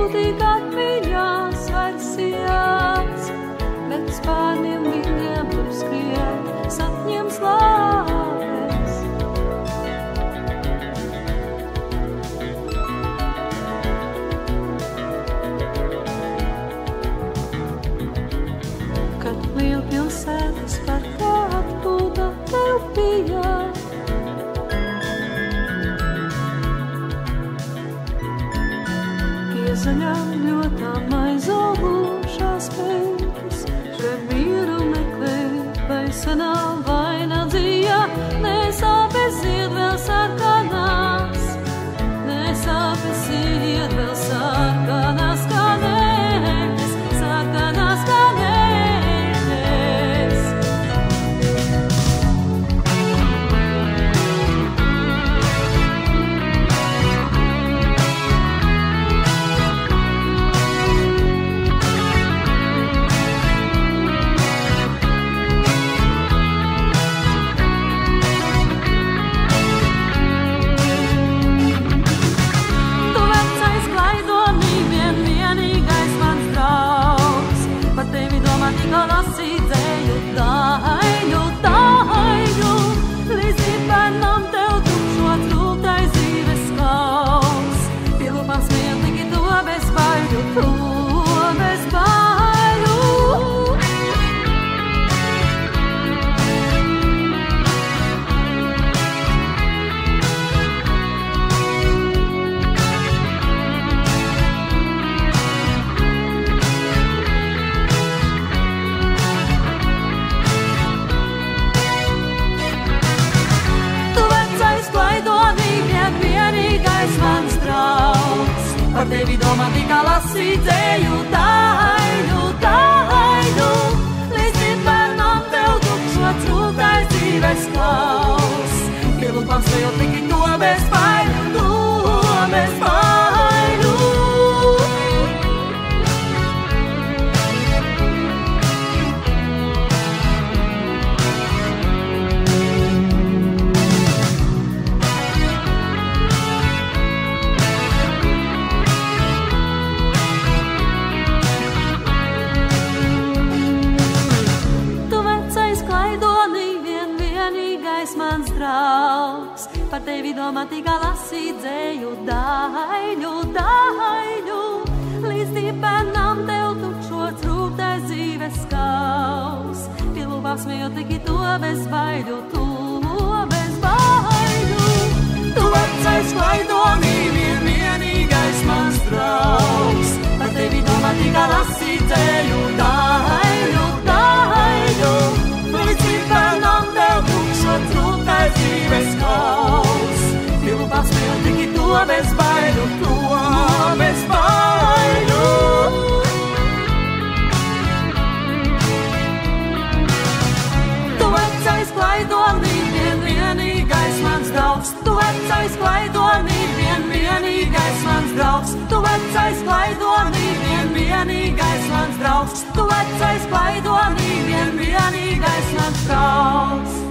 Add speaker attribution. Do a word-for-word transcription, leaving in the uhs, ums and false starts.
Speaker 1: tik atmiņās vairs jāc, bet spārniem viņiem tur skrien sapņiem slāpes. Kad lielpilsētas parkā atpūta tev bija, zaļām ļotām aizaugušās pēkas, še mieru meklē, vai senā vaina dzīja, nesāpes iet vēl sarkanās, nesāpes iet vēl sarkanās kā nēnes, sarkanās kā nēnes. Par tevi domā tikai lasīt dzēju daļu, daļu, līdz bērnam tev tukšots rūtais dzīves klaus. Pielūpams vēl tikai to bez baiļu, to bez baiļu. Mans draugs, par tevi domā tikai lasīt dzēju daļu, daļu, līdz bērnam tev tukšots rūptais dzīves kaus. Pielūpām smējot tikai to bez baiļu, to bez baiļu. Tu vecais klaidonī vien vienīgais mans draugs, par tevi domā tikai lasīt dzēju daļu, daļu, līdz bērnam tev tukšots rūptais dzīves kaus. Pielūpām smējot tikai to bez baiļu, to bez baiļu. Tu vecais klaidonī vien vienīgais mans draugs, tu vecais klaidonī vien vienīgais mans draugs, tu vecais klaidonī vien vienīgais mans draugs, tu vecais klaidonī vien vienīgais mans draugs.